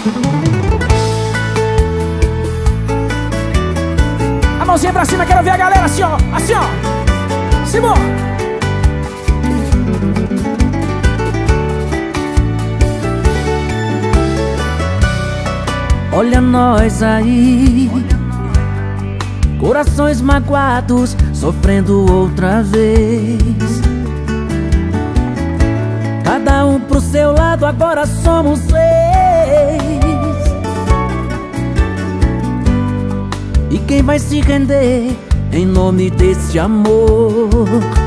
A mãozinha pra cima, quero ver a galera assim, ó. Assim, ó. Simão. Olha nós aí, corações magoados, sofrendo outra vez. Cada um pro seu lado, agora somos seis. E quem vai se render em nome desse amor?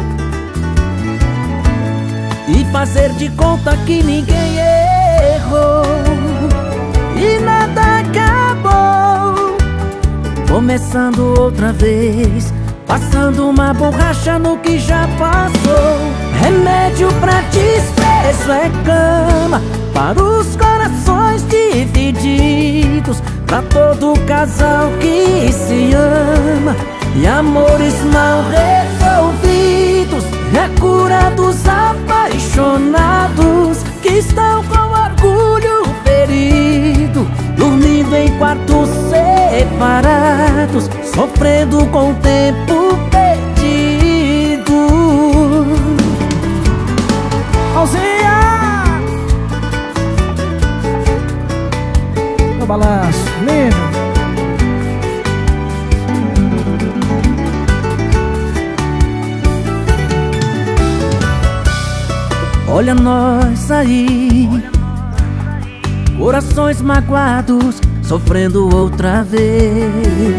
E fazer de conta que ninguém errou e nada acabou. Começando outra vez, passando uma borracha no que já passou. Remédio pra desprezo é cama para os corações divididos, pra todo casal que se ama e amores mal resolvidos. É a cura dos apaixonados que estão com orgulho ferido, dormindo em quartos separados, sofrendo com o tempo perdido. Mãozinha no balanço, lindo. Olha nós aí, corações magoados, sofrendo outra vez.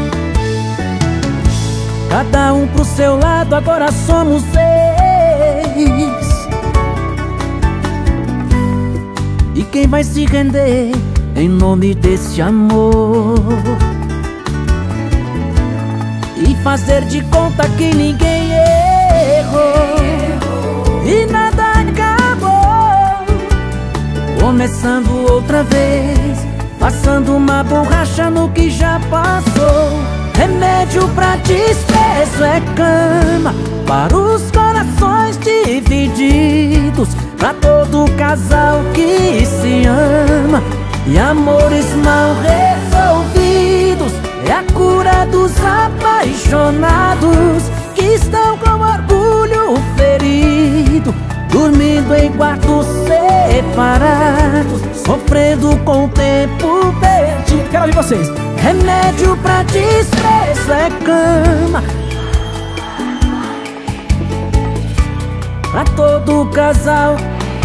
Cada um pro seu lado, agora somos seis. E quem vai se render em nome desse amor? E fazer de conta que ninguém errou e nada acabou. Começando outra vez, passando uma borracha no que já passou. Remédio pra desprezo é cama para os corações divididos, pra todo casal que se ama e amores mal resolvidos. É a cura dos apaixonados que estão com orgulho ferido, dormindo em quartos separados, sofrendo com o tempo perdido. Quero ouvir vocês. Remédio pra desprezo é cama pra todo casal.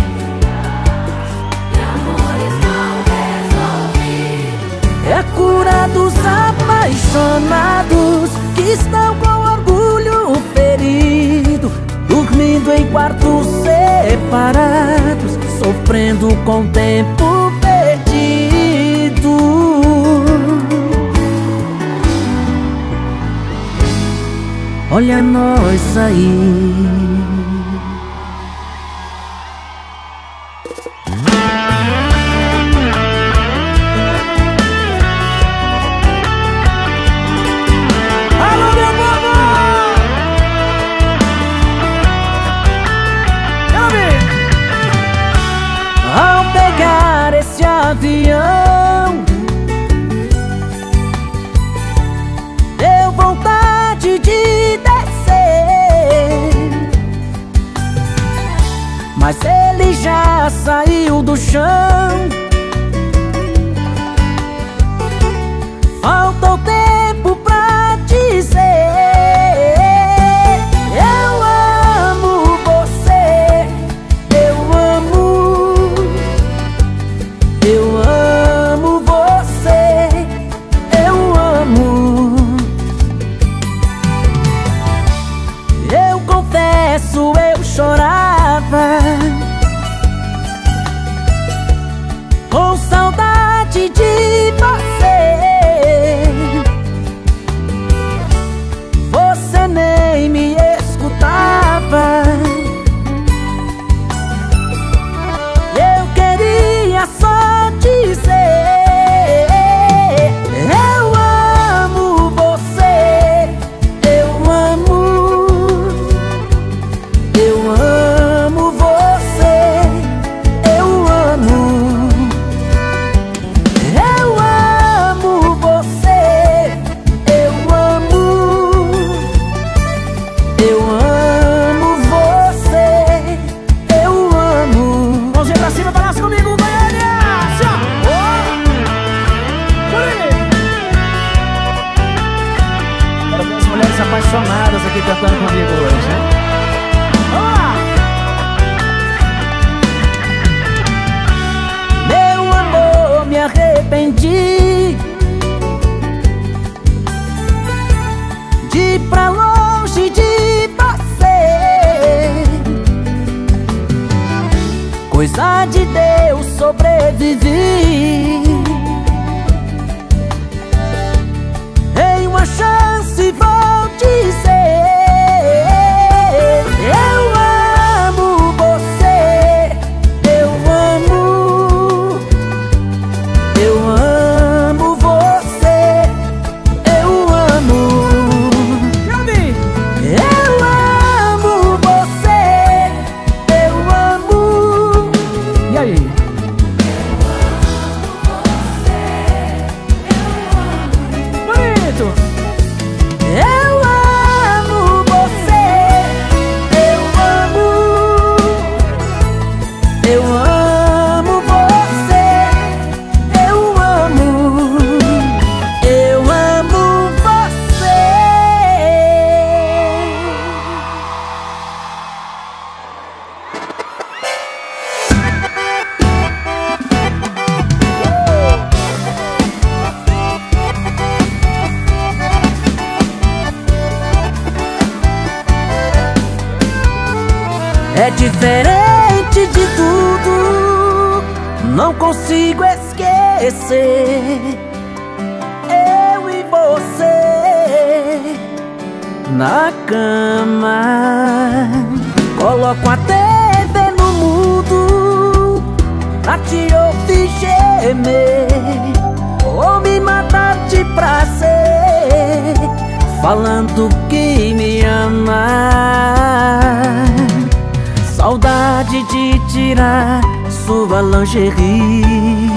É a cura dos apaixonados que estão com orgulho ferido, dormindo em quartos separados, sofrendo com o tempo perdido. Olha nós aí. Avião, deu vontade de descer, mas ele já saiu do chão. Faltou tempo pra dizer: eu amo você, eu amo você, eu amo. Eu confesso, eu chorava arrependi de ir pra longe de você. Coisa de Deus, sobrevivi. Em uma chance vou dizer: eu amo você, eu amo você, eu amo. Eu amo você, eu amo. E aí? Bonito! Eu amo você, eu amo. Eu amo você, eu amo. Eu amo você. É diferente de tudo, não consigo esquecer. Eu e você na cama, coloco a TV no mudo pra te ouvir gemer, ou me matar de prazer, falando que me ama. Saudade de tirar sua lingerie.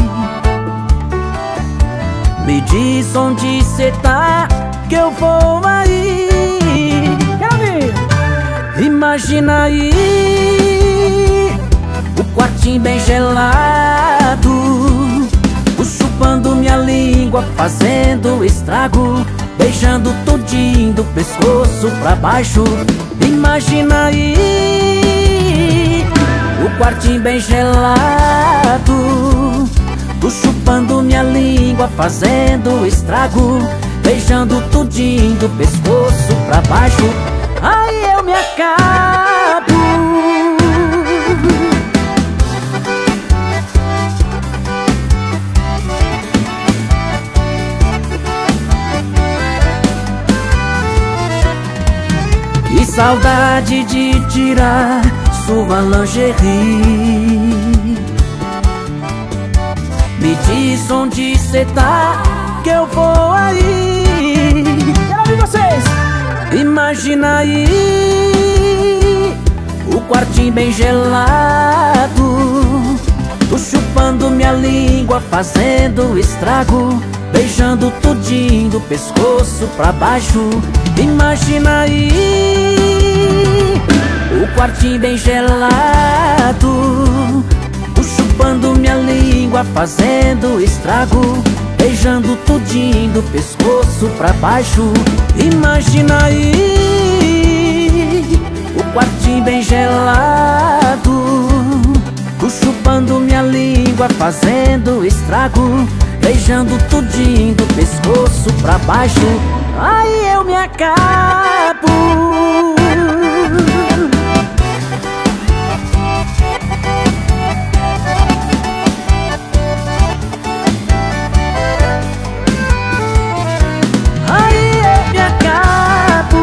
Me diz onde cê tá, que eu vou aí. Quero ver! Imagina aí o quartinho bem gelado, o chupando minha língua, fazendo estrago, beijando tudinho do pescoço pra baixo. Imagina aí o quartinho bem gelado, tu chupando minha língua, fazendo estrago, beijando tudinho do pescoço pra baixo. Aí eu me acabo. Que saudade de tirar sua lingerie. Me diz onde cê tá, que eu vou aí. Quero ouvir vocês! Imagina aí o quartinho bem gelado, tu chupando minha língua, fazendo estrago, beijando tudinho do pescoço pra baixo. Imagina aí o quartinho bem gelado, tu chupando minha língua, fazendo estrago, beijando tudinho do pescoço pra baixo. Imagina aí o quartinho bem gelado, tu chupando minha língua, fazendo estrago, beijando tudinho do pescoço pra baixo. Aí eu me acabo. Aí eu me acabo.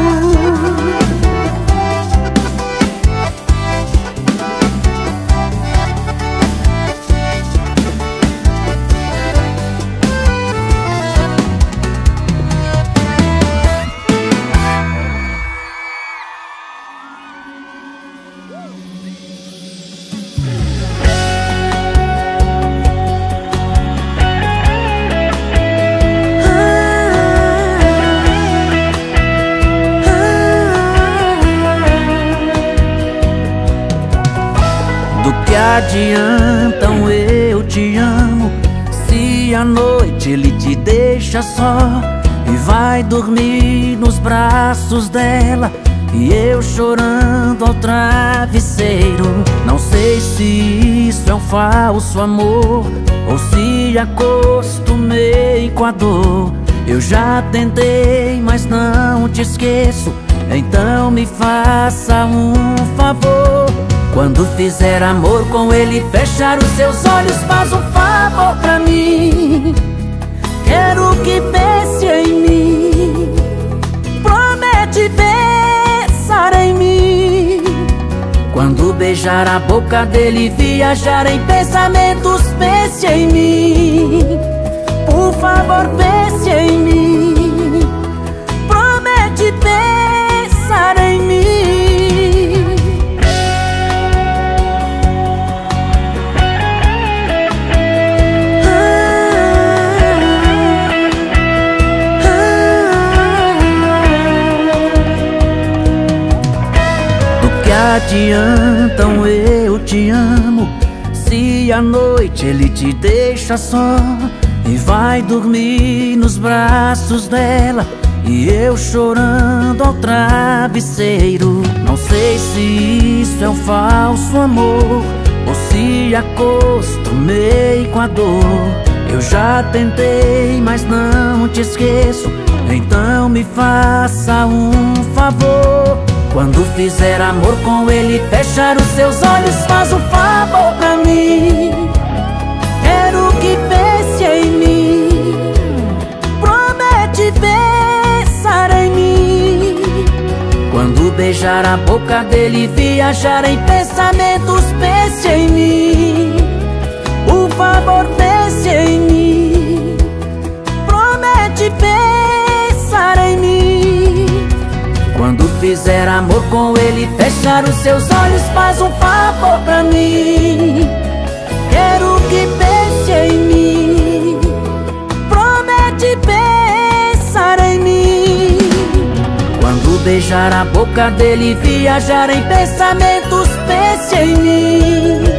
Do que adianta um eu te amo, se à noite ele te deixa só e vai dormir nos braços dela, e eu chorando ao travesseiro. Não sei se isso é um falso amor ou se acostumei com a dor. Eu já tentei, mas não te esqueço. Então me faça um favor. Quando fizer amor com ele, fechar os seus olhos, faz um favor pra mim. Quero que pense em mim. Promete pensar em mim. Quando beijar a boca dele, viajar em pensamentos, pense em mim. Por favor, pense em mim. Promete pensar em mim. Do que adianta um eu te amo se à noite ele te deixa só e vai dormir nos braços dela e eu chorando ao travesseiro? Não sei se isso é um falso amor ou se acostumei com a dor. Eu já tentei, mas não te esqueço. Então me faça um favor. Quando fizer amor com ele, fechar os seus olhos, faz um favor pra mim. Quero que pense em mim. Promete pensar em mim. Quando beijar a boca dele, viajar em pensamentos, pense em mim. Por favor, pense em mim. Promete pensar em mim. Quando fizer amor com ele, fechar os seus olhos, faz um favor pra mim. Quero que pense em mim. Promete pensar em mim. Quando beijar a boca dele, viajar em pensamentos, pense em mim.